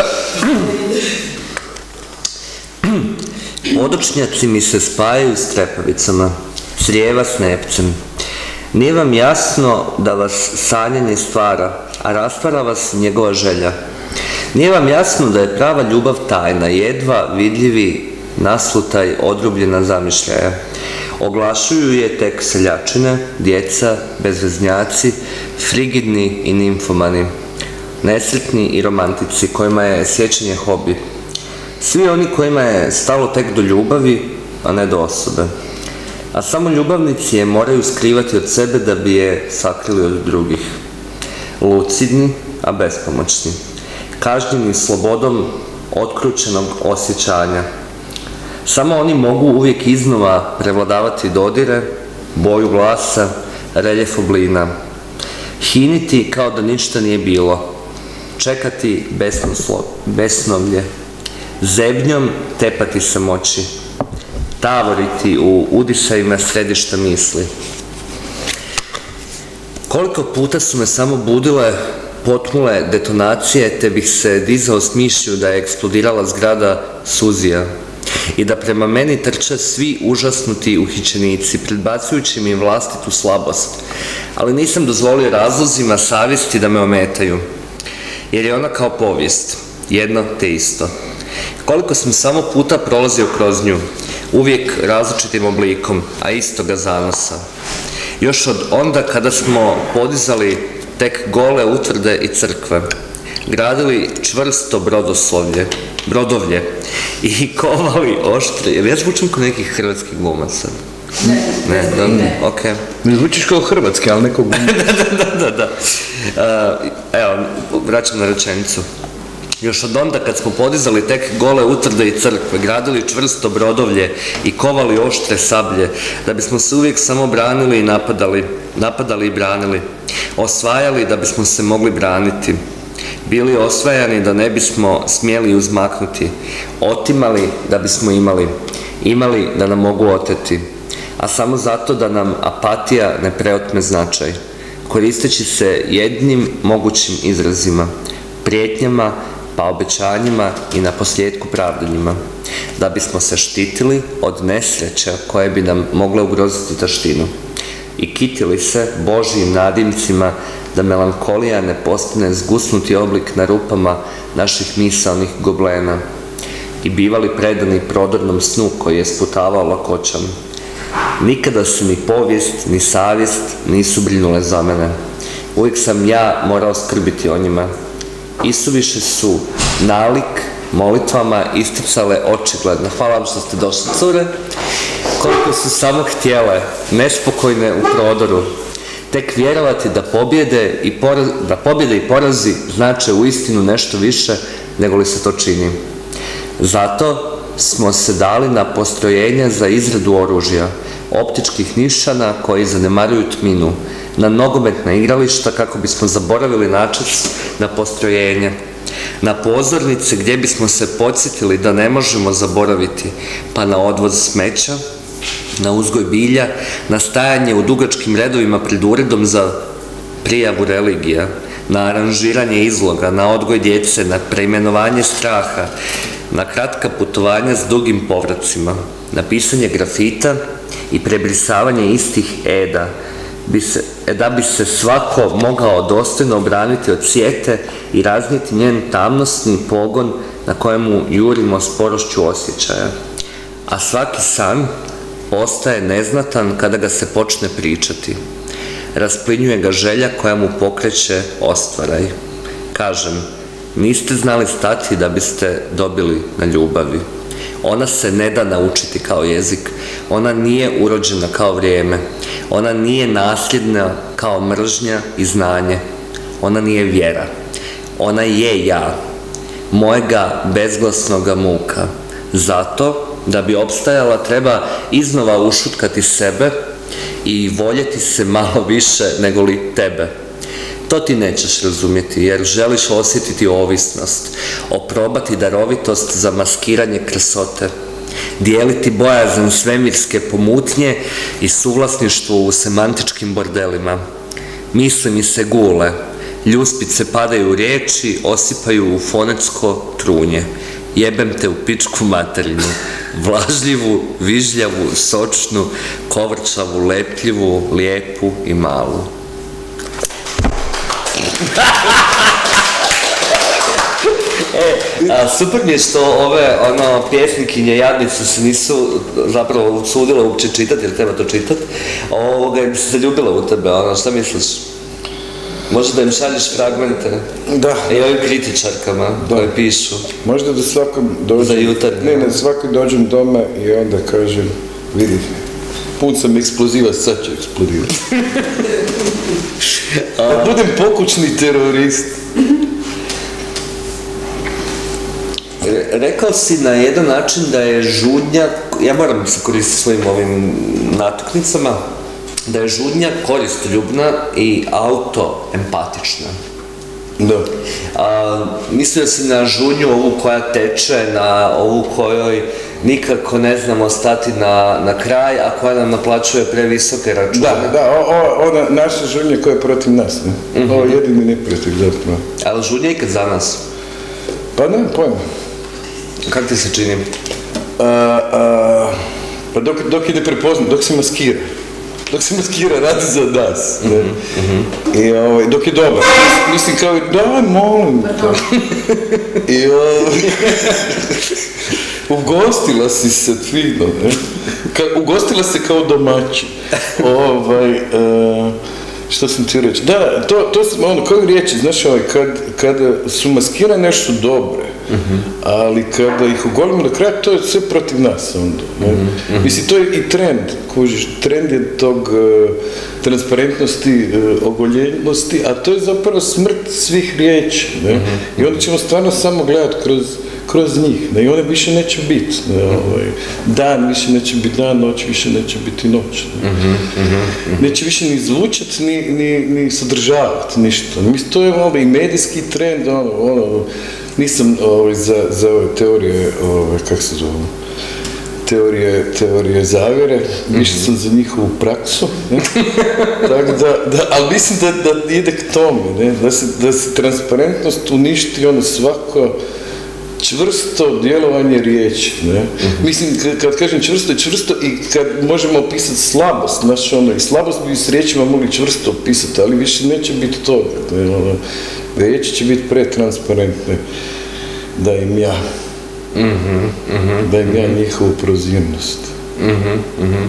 Odočnjaci mi se spajaju s trepavicama, crijeva s nepcem. Nije vam jasno da vas sanjanje stvara, a rastvara vas njegova želja. Nije vam jasno da je prava ljubav tajna, jedva vidljivi naslutaj odrubljena zamišljaja. Oglašuju je tek seljačine, djeca, bezveznjaci, frigidni i nimfomani, nesretni i romantici kojima je sjećanje hobi. Svi oni kojima je stalo tek do ljubavi, a ne do osobe. A samo ljubavnici je moraju skrivati od sebe da bi je sakrili od drugih. Lucidni, a bespomoćni. Kažnjeni slobodom otkručenog osjećanja. Samo oni mogu uvijek iznova prevladavati dodire, boju glasa, reljef oblina. Hiniti kao da ništa nije bilo. Čekati besnoslovlje. Zebnjom tepati se moći. tavoriti u udisajima središta misli. Koliko puta su me samo budile potmule detonacije, te bih se dizao s mišlju da je eksplodirala zgrada Suzija i da prema meni trče svi užasnuti uhićenici, predbacujući mi vlastitu slabost, ali nisam dozvolio razlozima savjesti da me ometaju, jer je ona kao povijest, jedno te isto. Koliko sam samo puta prolazio kroz nju, uvijek različitim oblikom, a istoga zanosa. Još od onda kada smo podizali tek gole utvrde i crkve, gradili čvrsto brodoslovlje, brodovlje i kovali oštre. Ja zvučam kao nekih hrvatskih glumaca. Ne, ne, ne, okej. Ne zvučiš kao hrvatski, ali nekog glumaca. Da, da, da, da. Evo, vraćam na rečenicu. Još od onda kad smo podizali tek gole utvrde i crkve, gradili čvrsto brodovlje i kovali oštre sablje, da bismo se uvijek samo branili i napadali, napadali i branili, osvajali da bismo se mogli braniti, bili osvajani da ne bismo smjeli uzmaknuti, otimali da bismo imali, imali da nam mogu oteti, a samo zato da nam apatija ne preotme značaj, koristeći se jednim mogućim izrazima, prijetnjama, pa obećanjima i na posljedku pravdanjima, da bismo se štitili od nesreća koje bi nam mogle ugroziti taštinu i kitili se Božjim nadimcima da melankolija ne postane zgusnuti oblik na rupama naših misaonih goblena i bivali predani prodornom snu koji je sputavao lakoćam. Nikada se ni povijest, ni savjest nisu brinule za mene. Uvijek sam ja morao skrbiti o njima. Isuviše su nalik molitvama isticale očigledno. Hvala vam što ste došli, cure. Koliko su samo htjele, nespokojne u prodoru, tek vjerovati da pobjede i, poraz, da pobjede i porazi znače u istinu nešto više nego li se to čini. Zato smo se dali na postrojenja za izradu oružja, optičkih nišana koji zanemaruju tminu, na nogometna igrališta kako bismo zaboravili načas na postrojenje, na pozornice gdje bismo se podsjetili da ne možemo zaboraviti, pa na odvoz smeća, na uzgoj bilja, na stajanje u dugačkim redovima pred uredom za prijavu religija, na aranžiranje izloga, na odgoj djece, na preimenovanje straha, na kratka putovanja s dugim povracima, na pisanje grafita i prebrisavanje istih eda, bi se, da bi se svako mogao dostojno obraniti od sjete i raznijeti njen tamnostni pogon na kojemu jurimo sporošću osjećaja. A svaki san ostaje neznatan kada ga se počne pričati. Rasplinjuje ga želja koja mu pokreće ostvaraj. Kažem, niste znali stati da biste dobili na ljubavi. Ona se ne da naučiti kao jezik, ona nije urođena kao vrijeme, ona nije nasljedna kao mržnja i znanje, ona nije vjera, ona je ja, mojega bezglasnoga muka. Zato, da bi opstajala, treba iznova ušutkati sebe i voljeti se malo više nego li tebe. To ti nećeš razumjeti, jer želiš osjetiti ovisnost, oprobati darovitost za maskiranje krasote, dijeliti bojazan svemirske pomutnje i suvlasništvo u semantičkim bordelima. Misli mi se gule, ljuspice padaju u riječi, osipaju u fonetsko trunje. Jebem te u pičku materinu, vlažljivu, vižljavu, sočnu, kovrčavu, lepljivu, lijepu i malu. E, a, super mi je što ove, ono, pjesnikinje jadnice se nisu zapravo usudile uopće čitati, jer treba to čitati, ovoga, im se zaljubila u tebe, ono, šta misliš? Možda da im šalješ fragmente? Da. I ovim kritičarkama koje pišu. Možda da svakom dođem... Za jutarnje. Ne, ne, svakom dođem doma i onda kažem, vidi, pun sam eksploziva, sad ću eksplodirati. Da budem pokućni terorist. Rekao si na jedan način da je žudnja, ja moram se koristiti svojim ovim natuknicama, da je žudnja koristoljubna i autoempatična. Da. A, mislio si na žunju, ovu koja teče, na ovu kojoj nikako ne znamo stati na, na kraj, a koja nam naplaćuje previsoke račune. Da, da, o, o, ona naša žunja koja je protiv nas, ne? Mm-hmm. Ovo je jedini neprijatelj zapravo. Ali žunja ikad za nas? Pa nemam pojma. Kako ti se čini? A, a, pa dok, dok je ne prepozna, dok se maskira. Dok se maskira, radi za nas. Ne? Mm-hmm. I ovaj, dok je dobar. Mislim kao, daj, molim te. I ovaj, ugostila si se fino, ne? Ka, ugostila se kao domaći. ovaj, uh, što sam ti reći? Da, to, to sam, ono, kao riječi, znaš, ovaj, kad, kada su maskirane nešto dobre, mm-hmm. ali kada ih ogolimo do kraja, to je sve protiv nas onda. Ne? Mm-hmm. Mislim, to je i trend, kužiš, trend je tog uh, transparentnosti, uh, ogoljenosti, a to je zapravo smrt svih riječi, ne? Mm-hmm. I onda ćemo stvarno samo gledati kroz kroz njih, ne, i one više neće biti, ne, ovaj, dan više neće biti dan, noć više neće biti noć, ne. Mm-hmm, mm-hmm. Neće više ni zvučati, ni, ni, ni sadržavati ništa. Mislim, to je ovaj, i medijski trend, ono, ono, nisam ovaj, za, za ove teorije, ovaj, kako se zove, teorije, teorije zavjere, mm-hmm. više sam za njihovu praksu, ne, tako da, da, ali mislim da, da ide k tome, ne, da se, da se transparentnost uništi, ono, svako čvrsto djelovanje riječi, ne? Mm-hmm. Mislim, kad kažem čvrsto je čvrsto i kad možemo opisati slabost, znaš, ono, i slabost bi s riječima mogli čvrsto opisati, ali više neće biti toga, ne? Ono, riječi će biti pretransparentne, da im ja, mm-hmm, mm-hmm, da im ja mm-hmm. njihovu prozirnost. Mm-hmm, mm-hmm.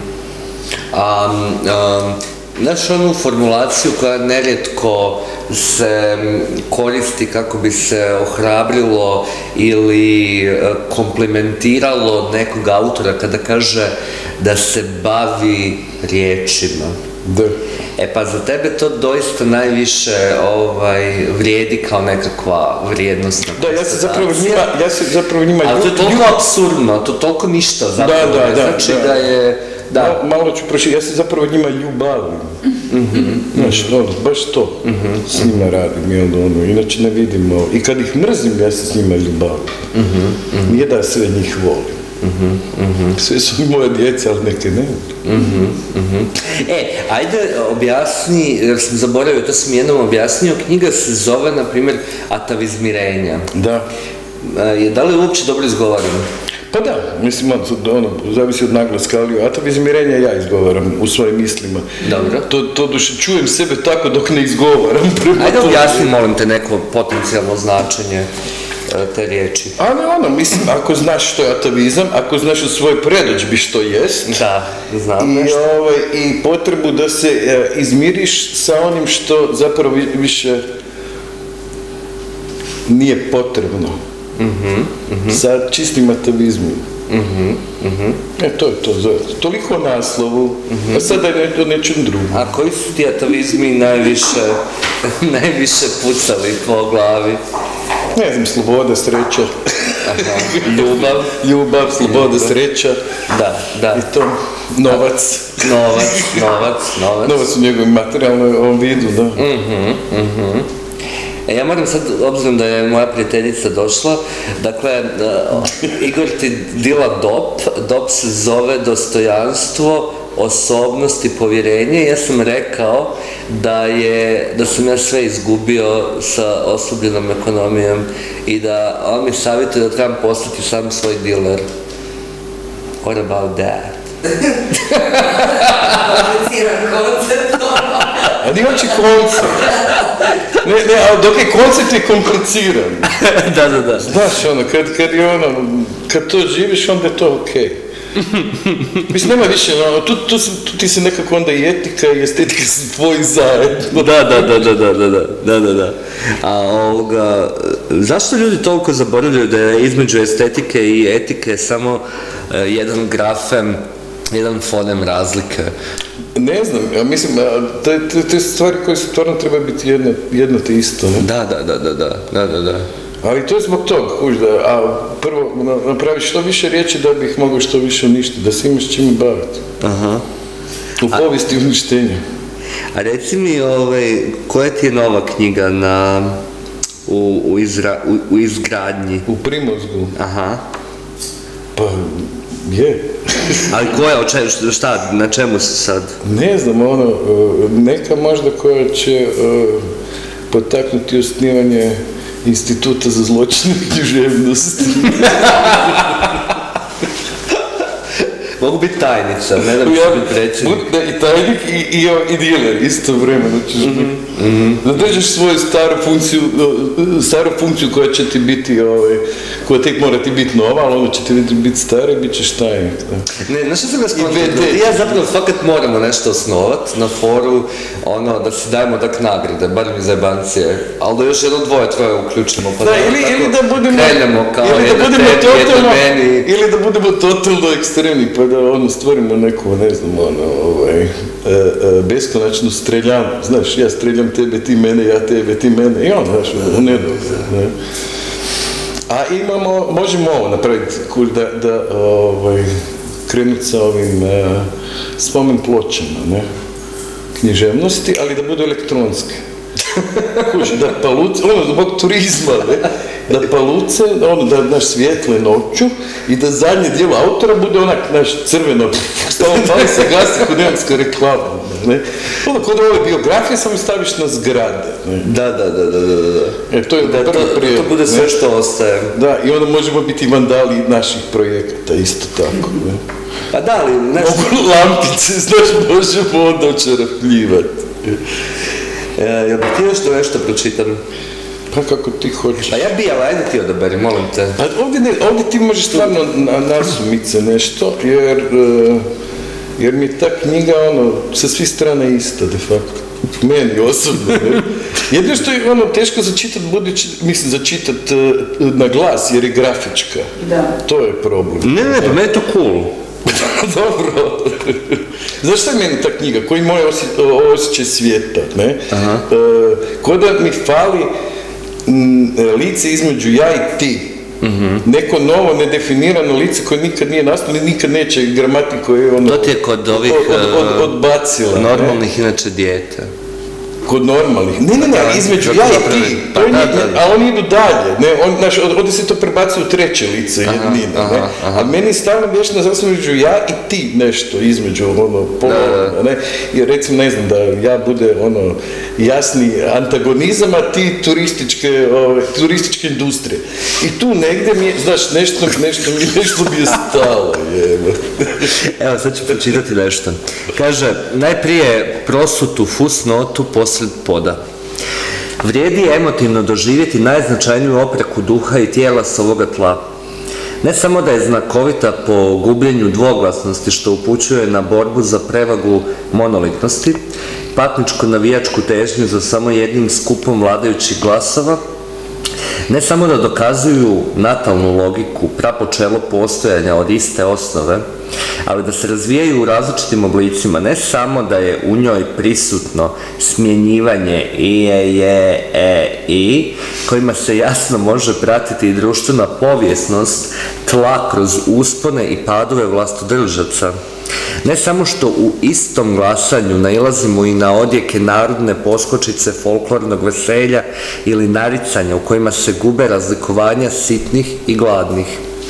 Um, um, znaš onu formulaciju koja nerijetko se koristi kako bi se ohrabrilo ili komplimentiralo nekog autora kada kaže da se bavi riječima. Da. E pa za tebe to doista najviše ovaj, vrijedi kao nekakva vrijednostna konstatacija. Da, ja se zapravo njima, ja se zapravo njima... Ali to je toliko apsurdno, to toliko ništa zapravo. Da, da, da. Znači da, da je... Da. Malo, malo ću prošiti, ja se zapravo njima ljubavim. Mm-hmm. Znaš, ono, baš to mm-hmm. s njima radim i onda ono, inače ne vidimo. I kad ih mrzim, ja se s njima ljubavim. Mm-hmm. Nije da sve njih volim. Mm-hmm. Mm-hmm. Sve su moje djece, ali neke ne. Mm-hmm. Mm-hmm. E, ajde objasni, jer sam zaboravio, to sam jednom objasnio, knjiga se zove, na primjer, Atavizmirenja. Da. E, da li uopće dobro izgovaram? Pa da, mislim, ono, zavisi od naglaska, ali atavizmirenja ja izgovaram u svojim mislima. Dobro. To, to duše, čujem sebe tako dok ne izgovaram. Ajde objasni, molim te, neko potencijalno značenje te riječi. Ali ono, mislim, ako znaš što je atavizam, ako znaš u svojoj predodžbi što jest. Da, znam i, nešto. Ovaj, i potrebu da se e, izmiriš sa onim što zapravo više nije potrebno. Mm-hmm, mm-hmm. Sa čistim atavizmom. Mm-hmm, mm-hmm. E, to je to, zove. Toliko o naslovu, mm-hmm. a sada je o nečem drugom. A koji su ti atavizmi najviše, najviše pucali po glavi? Ne znam, sloboda, sreća. Aha, ljubav. Ljubav, sloboda, ljubav. Sreća. Da, da. I to, novac. Novac, novac, novac. Novac u njegovim materijalnom vidu, da. Mhm, mhm. E, ja moram sad, obzirom da je moja prijateljica došla, dakle, uh, Igor ti dila dop, dop se zove dostojanstvo, osobnost i povjerenje. Ja sam rekao da je, da sam ja sve izgubio sa osobljenom ekonomijom i da on mi savjetuje da trebam postati sam svoj diler. What about that? Kompliciran koncept. A nije oči koncept. Ne, ne, ali dok je koncept je kompliciran. Da, da, da. Znaš, ono, kad, kad je ono, kad to živiš, onda je to okej. Okay. Mislim, nema više, ono, tu, tu, tu ti se nekako onda i etika i estetika su tvoji zajedno. Da, da, da, da, da, da, da, da, da. A ovoga, zašto ljudi toliko zaboravljaju da je između estetike i etike samo uh, jedan grafem, jedan fonem razlike? Ne znam, ja mislim, te, te, te stvari koje su stvarno treba biti jedno, jedno te isto, ne? Da, da, da, da, da, da, da, da. Ali to je zbog toga, kuš, da, a prvo napraviš što više riječi da bih mogao što više uništiti, da se imaš čime baviti. Aha. U povijesti uništenja. A reci mi, ovaj, koja ti je nova knjiga na, u, u, izra, u, u izgradnji. U Primorzu. Aha. Pa, je. Ali koja, o če, šta, na čemu se sad? Ne znam, ono, neka možda koja će uh, potaknuti osnivanje Instituta za zločinu i književnost. Mogu biti tajnica, ne da bi ja, biti predsjednik. Da, i tajnik i, i, i diler, isto vremeno ćeš mm-hmm. biti. Mm-hmm. Da držeš svoju staru funkciju, staru funkciju koja će ti biti, ovaj, koja tek mora ti biti nova, ali ono će ti biti stara i bit ćeš tajnik. Da. Ne, znaš što sam ga spontano? Ja zapravo fakat moramo nešto osnovat na foru, ono, da si dajemo tak nagrade, bar mi za jebancije, ali da još jedno dvoje, troje uključimo, pa da, da, ili, tako ili da budemo, krenemo kao ili jedna da budemo tebi, totalno, jedna meni. ili da budemo totalno ekstremni, pa da ono, stvorimo neku, ne znam, ono, ovaj, e, e, beskonačnu streljanu, znaš, ja streljam tebe, ti mene, ja tebe, ti mene, i ono, znaš, u nedogu, ne. A imamo, možemo ovo napraviti, da, da, ovaj, krenuti sa ovim e, spomen pločama, ne, književnosti, ali da budu elektronske. Kuži, da paluce, ono, zbog turizma, ne, da paluce, ono, da, naš, svijetle noću i da zadnje dijelo autora bude onak, naš, crveno, stalno pali se gasi kod nemamska reklama, ne. Ono, kod ove biografije samo staviš na zgrade, ne. Da, da, da, da, da, da. E, to je da, prvi to, prijedlog, to bude sve što ostaje. Da, i onda možemo biti vandali naših projekata, isto tako, ne. Pa da li, nešto... Mogu lampice, znaš, možemo onda očarapljivati. E, jel bi ti nešto nešto pročitam? Pa kako ti hoćeš. Pa ja bi, ali ajde ti odaberi, molim te. Pa ovdje, ne, ovdje ti možeš stvarno na, nasumice nešto, jer, jer mi je ta knjiga, ono, sa svih strana ista, de facto. Meni osobno, ne. Jedno što je, ono, teško začitat, budući, mislim, začitat na glas, jer je grafička. Da. To je problem. Ne, ne, pa meni je to cool. Dobro. Znaš šta je meni ta knjiga? Koji moj osjećaj svijeta, ne? Aha. E, ko da mi fali m, lice između ja i ti. Mm-hmm. Neko novo, nedefinirano lice koje nikad nije nastalo, nikad neće gramatiku je ono... To ti je kod ovih... Od, od, od, odbacila. Normalnih, ne? Inače, dijete. Kod normalnih. Ne, ne, ne, da, između ja i ti. Pa, to je, da, da, da. Ali oni idu dalje. Ne, on, znaš, ovdje se to prebacuje u treće lice jednine. Aha, ne? Aha. A meni stavno vješno zasno između ja i ti nešto između ono polovina. Ne? Jer recimo, ne znam, da ja bude ono jasni antagonizam, a ti turističke, ove, turističke industrije. I tu negdje mi je, znaš, nešto, nešto, mi, nešto mi je stalo. Jeba. Evo, sad ću pročitati nešto. Kaže, najprije prosutu fusnotu posred poda. Vrijedi emotivno doživjeti najznačajniju opreku duha i tijela s ovoga tla. Ne samo da je znakovita po gubljenju dvoglasnosti što upućuje na borbu za prevagu monolitnosti, patničko-navijačku težnju za samo jednim skupom vladajućih glasova, ne samo da dokazuju natalnu logiku, prapočelo postojanja od iste osnove, ali da se razvijaju u različitim oblicima, ne samo da je u njoj prisutno smjenjivanje i, je, je, e, i, kojima se jasno može pratiti i društvena povijesnost tla kroz uspone i padove vlastodržaca. Ne samo što u istom glasanju nailazimo i na odjeke narodne poskočice folklornog veselja ili naricanja u kojima se gube razlikovanja sitnih i gladnih.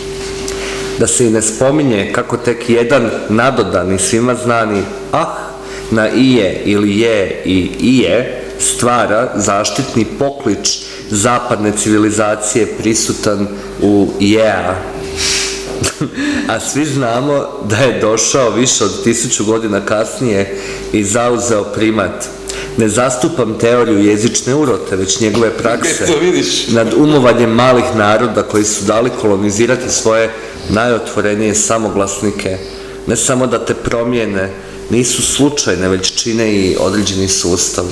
Da se i ne spominje kako tek jedan nadodani svima znani ah na ije ili je i ije stvara zaštitni poklič zapadne civilizacije prisutan u jea. A svi znamo da je došao više od tisuću godina kasnije i zauzeo primat. Ne zastupam teoriju jezične urote, već njegove prakse nad umovanjem malih naroda koji su dali kolonizirati svoje najotvorenije samoglasnike. Ne samo da te promjene nisu slučajne, već čine i određeni sustav.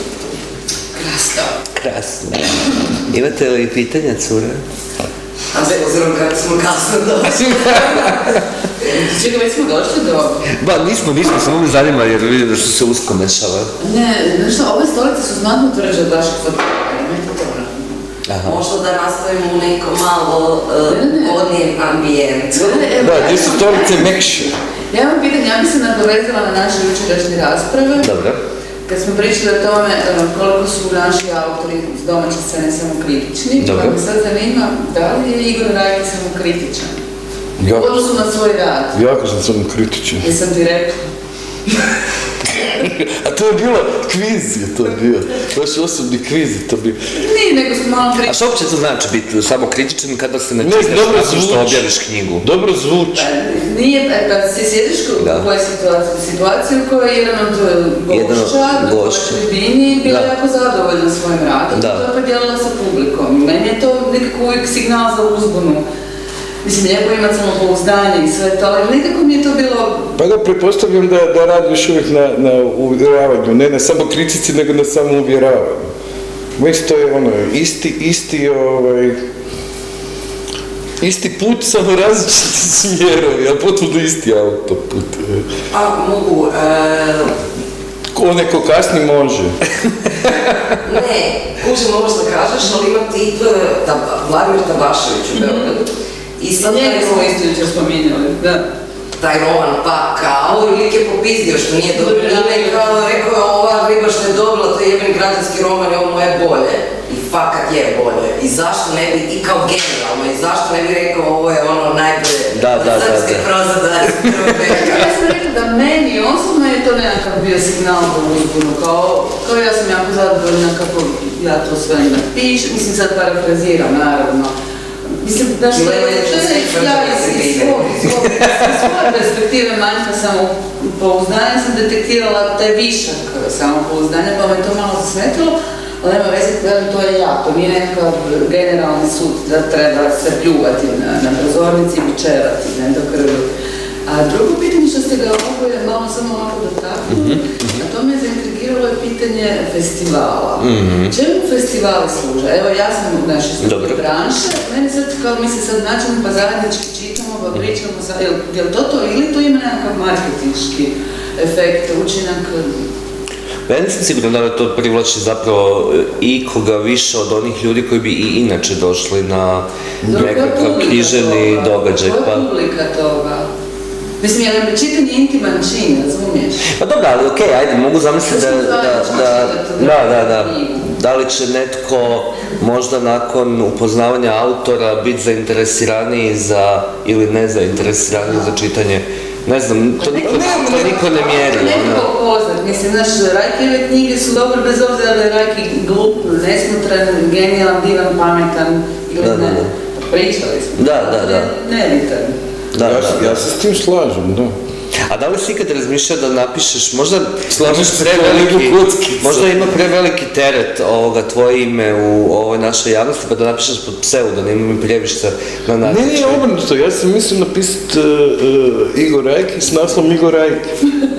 Krasno. Krasno. Imate li pitanja, cure? A s obzirom kako smo kasno došli. Čekaj, već smo došli do... Ba, nismo, nismo, samo me zanima jer vidim da su se usko mešale. Ne, znaš ove stolice su znatno tvrđe od vašeg fotografija, imajte to vrlo. Možda da nastavimo u neko malo godnijem ambijentu. Da, gdje su stolice mekše? Ja imam pitanje, ja bi se nadovezala na naše jučerašnje rasprave. Dobro. kad smo pričali o tome koliko su naši autori s domaće scene samo kritični, pa me sad zanima da li je Igor Rajka samo kritičan? U odnosu na svoj rad. Jako sam samo kritičan. Jesam ti rekla. A to je bilo kviz, je to bio. Vaš osobni kviz je to bio. Nije, nego smo malo kritični. A što uopće to znači biti samo kritičan kada se ne čitaš nakon što objaviš knjigu? Dobro zvuči. Pa, nije, kad se sjediš u kojoj situaciji, situaciju u kojoj je jedan od gošća, na kojoj tribini, bila jako zadovoljna svojim radom, to je podijelila sa publikom. Meni je to nekako uvijek signal za uzbunu. Mislim, lijepo imati samopouzdanje i sve to, ali nekako mi je to bilo... Pa da, pretpostavljam da, da radiš uvijek na, na uvjeravanju, ne na samo kritici, nego na samo uvjeravanju. Mislim, to je ono, isti, isti, ovaj... isti put, samo različiti smjerovi, a potpuno isti autoput. A, mogu... Ko neko kasni može. Ne, kužem ovo što kažeš, ali imam tip Vladimir Tabašević u Beogradu. I sad njega smo isto jučer spominjali, da. Taj roman, pa kao, lik je popizdio što nije dobro ime, kao rekao je ova riba što je dobila, to je jebeni građanski roman i ovo mu je bolje. I fakat je bolje. I zašto ne bi, i kao generalno, i zašto ne bi rekao ovo je ono najbolje srpske proza dvadeset prvog veka. Ja sam rekla da meni osobno je to nekakav bio signal za uzbunu, kao ja sam jako zadovoljna kako ja to sve napišem, mislim sad parafraziram naravno. Mislim, da što je, to je, ja iz svoje perspektive manjka samopouzdanja sam detektirala taj višak samopouzdanja, pa me to malo zasmetilo, ali nema veze, to je ja, to nije nekakav generalni sud da treba se pljuvati na prozornici i bičevati, ne do krvi. A drugo pitanje što ste ga oboje malo samo ovako dotaknuli, a to me zaintrigiralo je pitanje festivala. Čemu festivali služe? Evo ja sam u našoj studiju branše, meni sad kao mi se sad naćemo pa zajednički čitamo pa pričamo, je li to to ili to ima nekakav marketinški efekt, učinak? Ja nisam siguran da to privlači zapravo ikoga više od onih ljudi koji bi i inače došli na nekakav književni događaj. Koja je publika toga? Mislim, je li čitanje intiman čin, razumiješ? Pa dobro, ali okej, ajde, mogu zamisliti da... Da, da, da. Da li će netko možda nakon upoznavanja autora biti zainteresiraniji za, ili ne zainteresiraniji za čitanje? Ne znam, to niko ne mjeri. Nekako poznat, mislim, znaš, Rajkijeve knjige su dobro bez obzira da je Rajki glup, nesmutran, genijalan, divan, pametan ili ne. Pričali smo. Da, da, da. Nevitan. Ja se s tim slažem, da. A da li si ikad razmišljao da napišeš, možda imaš preveliki, možda ima preveliki teret ovoga tvoje ime u ovoj našoj javnosti, pa da napišeš pod pseudonimom i prijeviš se na natječaj? Ne, nije obrnuto, ja sam mislim napisati Igor Rajki s naslovom Igor Rajki.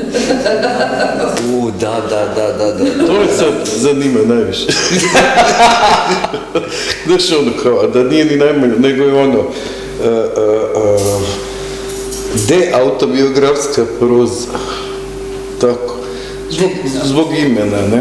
U, da, da, da, da, da. To me sad zanima najviše. Znaš ono kao, da nije ni najmanje, nego je ono, deautobiografska proza, tako, zbog imena, ne?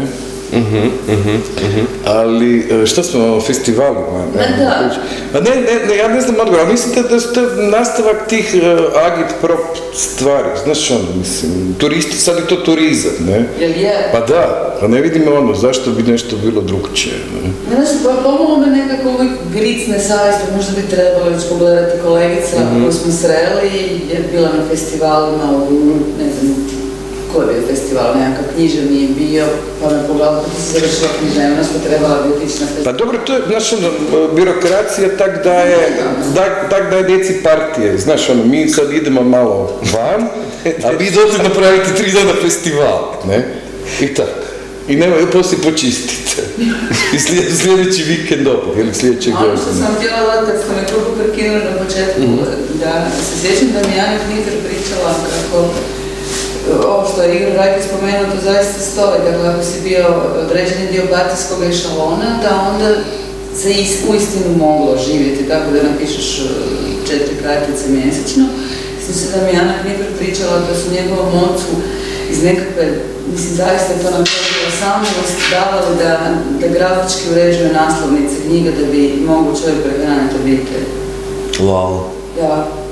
Ali, šta smo, festivalima? Pa ne, ne, ja ne znam odgovor, ali mislim da je to nastavak tih agit-prop stvari, znaš ono, mislim, turisti, sad je to turizam, ne? Jel je? Pa da, pa ne vidimo ono, zašto bi nešto bilo drugčije, ne? Ne znam, pa pomalo me nekako uvijek gricne savjest, pa možda bi trebalo već pogledati kolegica koju smo sreli, je bila na festivalima u, ne znam, koji je bio festival, nekakav književni je bio, pa me pogledala, pa ti si završila književnost, pa trebala bi otići na festival. Pa dobro, to je, znaš ono, birokracija tak daje, tak daje djeci partije, znaš ono, mi sad idemo malo van, a vi dođete napraviti tri dana festival, ne? I tako. I nemoj, poslije počistite. I sljedeći vikend opet, ili sljedećeg godine. Ono što sam htjela, kad ste me krugu prekinuli na početku, da se sjećam da mi Anja Kniter pričala kako ovo što je Igor Rajka spomenuo, to zaista stoji, dakle ako si bio određeni dio partijskog ešalona, da onda se uistinu moglo živjeti, tako da napišeš četiri kartice mjesečno. Mislim se da mi Ana Kniter pričala da su njegovom ocu iz nekakve, mislim zaista je to napravila samost, davali da, da grafički uređuje naslovnice knjiga da bi mogu čovjek prehraniti obitelj. Wow. Ja.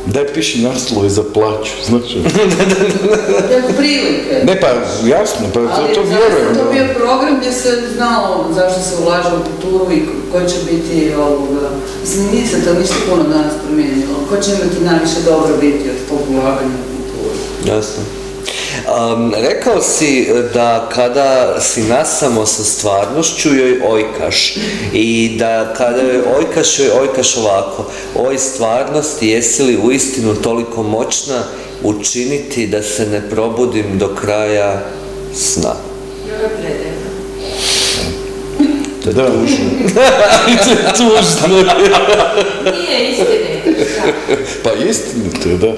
Daj piši naslove za plaću, znači. Jako prilike. Ne, pa jasno, pa to, to vjerujem. Ali to bio program gdje se znalo zašto se ulaže u kulturu i ko će biti ovoga. Mislim, nije se to ništa puno danas promijenilo. Ko će imati najviše dobro biti od tog ulaganja u kulturu? Jasno. Um, rekao si da kada si nasamo sa stvarnošću joj ojkaš i da kada joj ojkaš joj ojkaš ovako: oj stvarnosti, jesi li uistinu toliko moćna učiniti da se ne probudim do kraja sna? Joj je predivno. To je Da. tužno. To je tužno. Nije istinito. Pa istinito je, da.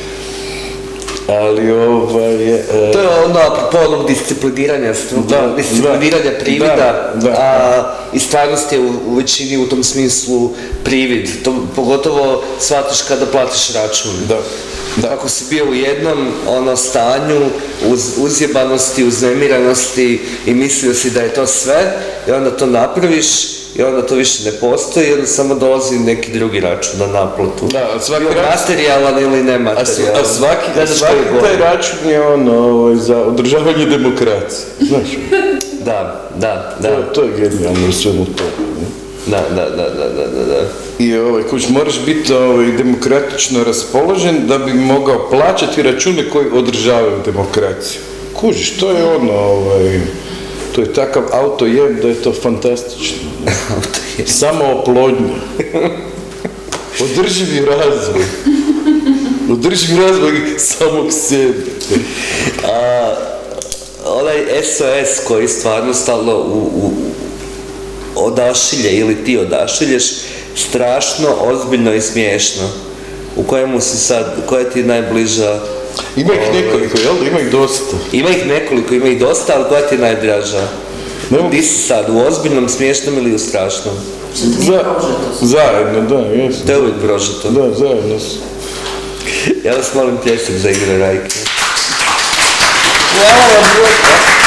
Ali ovaj... E, To je ono apropo onog discipliniranja, Da, discipliniranja da, privida, da, da. a i stvarnost je u, u većini u tom smislu privid. To pogotovo shvatiš kada platiš račun. Da, da. Ako si bio u jednom ono stanju uz, uzjebanosti, uznemiranosti i mislio si da je to sve i onda to napraviš i onda to više ne postoji i onda samo dolazi neki drugi račun na naplatu. Da, a svaki Bio račun- materijalan ili A, s- nematerijalan. a svaki, Ne znaš svaki koji je taj gore. račun je ono ovaj, za održavanje demokracije. Znaš, Da, da, da. to, to je genijalno u svemu tomu. ne? Da, da, da, da, da, da, da. I ovaj, kuć, moraš biti ovaj, demokratično raspoložen da bi mogao plaćati račune koji održavaju demokraciju. Kužiš, to je ono, ovaj, to je takav auto jeb da je to fantastično. Samo oplodnja. Održivi razvoj. Održivi razvoj samog sebe. A, onaj S O S koji stvarno stalno u, u, odašilje ili ti odašilješ, strašno, ozbiljno i smiješno. U kojemu si sad, koja ti je najbliža? Ima ih ovaj, nekoliko, jel da? Ima ih dosta. Ima ih nekoliko, ima ih dosta, ali koja ti je najdraža? Ne mogu- Ti si sad, u ozbiljnom, smiješnom ili u strašnom? Što ti nije Za, prožetost? zajedno, da, jesno. To je uvijek prožeto. Da, zajedno su. Ja vas molim pljesak za igre Rajke. Hvala vam,